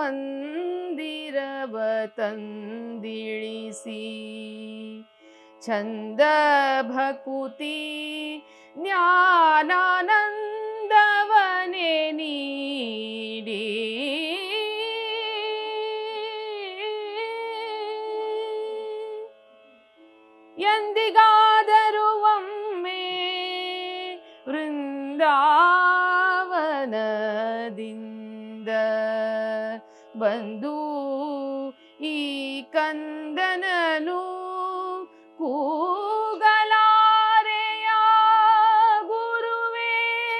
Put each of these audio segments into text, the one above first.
ಮಂದಿರವ ತಂದಿಳಿಸಿ ಛಂದ ಭಕುತಿ ಜ್ಞಾನಾನಂದವನೆ ನೀಡಿ ಎಂದಿಗಾದರೂ ಒಮ್ಮೆ ವೃಂದಾವನದಿಂದ ಬಂದು ಈ ಕಂದನನು ಕೂಗಲಾರೆಯ ಗುರುವೇ.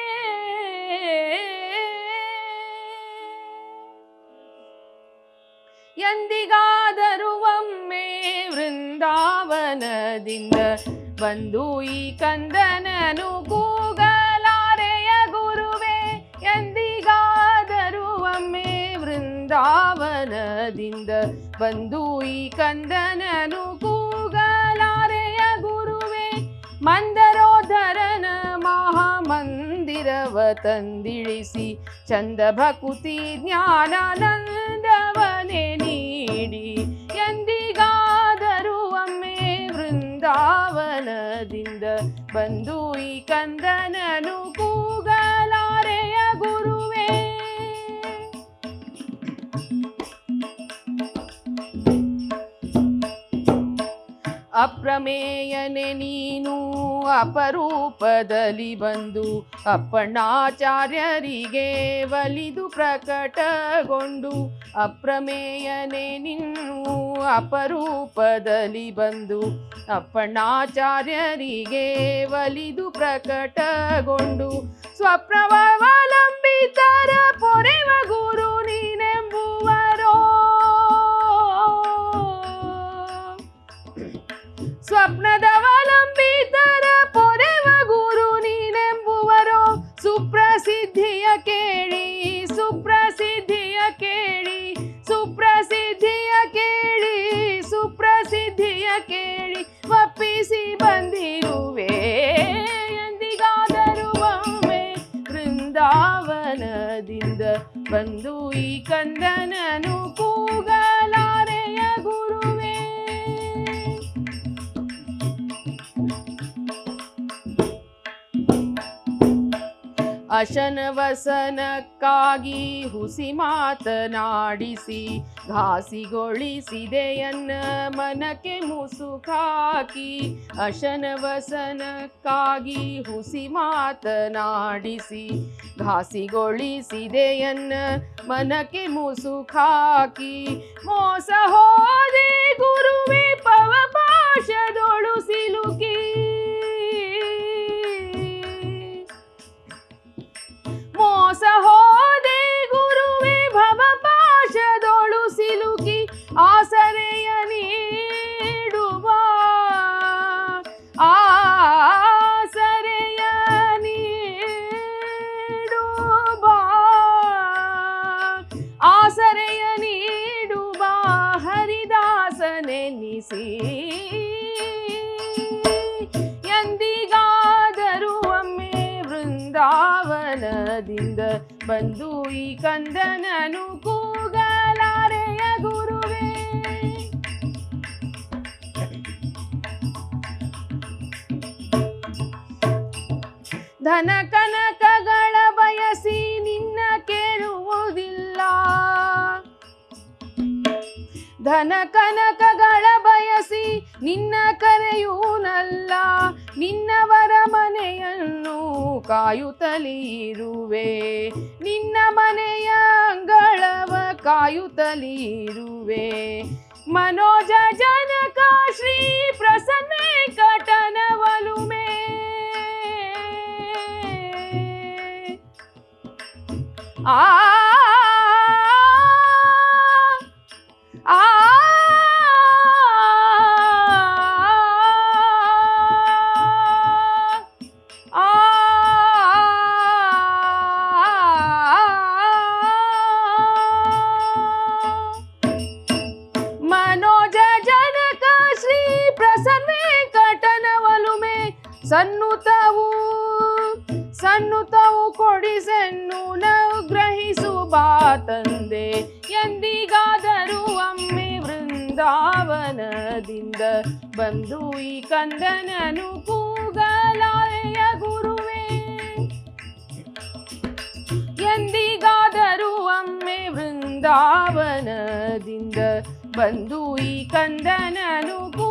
ಎಂದಿಗಾದರೂ ಒಮ್ಮೆ ವೃಂದಾವನದಿಂದ ಬಂದು ಈ ಕಂದನನು ಕೂಗಲಾರೆಯ ಗುರುವೇ. ಎಂದಿಗಾದರೂ ಒಮ್ಮೆ ವೃಂದಾವನದಿಂದ ಬಂದು ಈ ಕಂದನನು ಕೂಗಲಾರೆಯ ಗುರುವೇ. ಮಂದರೋಧರನ ಮಹಾಮಂದಿರವ ತಂದಿಳಿಸಿ ಚಂದ ಭಕುತಿ ಜ್ಞಾನಾನಂದವನೆ ನೀಡಿ ಎಂದಿಗಾದರೂ ಒಮ್ಮೆ ವೃಂದಾವನದಿಂದ ಬಂದು ಈ ಕಂದನನು ಕೂಗಲಾರೆಯ ಗುರುವೇ. ಅಪ್ರಮೇಯನೆ ನೀನು ಅಪರೂಪದಲ್ಲಿ ಬಂದು ಅಪ್ಪಣ್ಣಾಚಾರ್ಯರಿಗೆ ಒಲಿದು ಪ್ರಕಟಗೊಂಡು. ಅಪ್ರಮೇಯನೆ ನೀನು ಅಪರೂಪದಲ್ಲಿ ಬಂದು ಅಪ್ಪಣ್ಣಾಚಾರ್ಯರಿಗೆ ಒಲಿದು ಪ್ರಕಟಗೊಂಡು. ಸ್ವಪ್ನವಲಂಬಿತರ ಪೊರೆವ ಗುರು ನೀನೆಂಬುವರೋ. ಸ್ವಪ್ನದವಲಂಬಿತರ ಪೊರೆವ ಗುರು ನೀನೆಂಬುವರೋ. ಸುಪ್ರಸಿದ್ಧಿಯ ಕೇಳಿ ಸುಪ್ರಸಿದ್ಧಿಯ ಕೇಳಿ ಸುಪ್ರಸಿದ್ಧಿಯ ಕೇಳಿ ಸುಪ್ರಸಿದ್ಧಿಯ ಕೇಳಿ ಒಪ್ಪಿಸಿ ಬಂದಿರುವೆ. ಎಂದಿಗಾದರೂ ಒಮ್ಮೆ ವೃಂದಾವನದಿಂದ ಬಂದು ಈ ಕಂದನನು ಕೂಗಲಾರೆಯ ಗುರುವೇ. ಅಶನವಸನಕ್ಕಾಗಿ ಹುಸಿ ಮಾತನಾಡಿಸಿ ಘಾಸಿಗೊಳಿಸಿದೆಯನ್ನ ಮನಕ್ಕೆ ಮುಸುಕಾಕಿ. ಅಶನವಸನಕ್ಕಾಗಿ ಹುಸಿ ಮಾತನಾಡಿಸಿ ಘಾಸಿಗೊಳಿಸಿದೆಯನ್ನ ಮನಕ್ಕೆ ಮುಸುಕಾಕಿ. ಮೋಸ ಹೋದೆ ಗುರುವೇ ಪವಪಾಶದೊಳು ಸಿಲುಕಿ. ಮೋಸ ಹೋದೆ ಗುರುವೇ ಭವಪಾಶದೊಳು ಸಿಲುಕಿ. ಆಸರೆಯ ನೀಡುವ ಆಸರೆಯ ನೀಡುವ ಆಸರೆಯ ನೀಡುವ ಹರಿದಾಸನೆನ್ನಿಸಿ. ಎಂದಿಗಾದರೂ ಒಮ್ಮೆ ವೃಂದಾವನದಿಂದ ಬಂದು ಈ ಕಂದನನು ಕೂಗಲಾರೆಯ ಗುರುವೇ. ಧನ ಕನಕಗಳ ಬಯಸಿ ನಿನ್ನ ಕೇಳುವುದಿಲ್ಲ. ಧನ ಕನಕಗಳ ಬಯಸಿ ನಿನ್ನ ಕರೆಯೂನಲ್ಲ. ನಿನ್ನವರ ಮನೆಯನ್ನು ಕಾಯುತ್ತಲಿರುವೆ. ನಿನ್ನ ಮನೆಯ ಅಂಗಳವ ಕಾಯುತ್ತಲಿರುವೆ. ಮನೋಜ ಜನಕ ಶ್ರೀ ಪ್ರಸನ್ನ ವೆಂಕಟನ ಒಲುಮೆ. ಆ मनोज जनक श्री प्रसन्न ವೆಂಕಟನ ಒಲುಮೆ. ಸನ್ನುತವು ಕೊಡಿಸೆನ್ನು ಗ್ರಹಿಸು ಬಾ ತಂದೆ. ಎಂದಿಗಾದರೂ ಒಮ್ಮೆ ವೃಂದಾವನದಿಂದ ಬಂದು ಈ ಕಂದನನು ಕೂಗಲಾರೆಯ ಗುರುವೇ. ಎಂದಿಗಾದರೂ ಒಮ್ಮೆ ವೃಂದಾವನದಿಂದ ಬಂದು ಈ ಕಂದನನು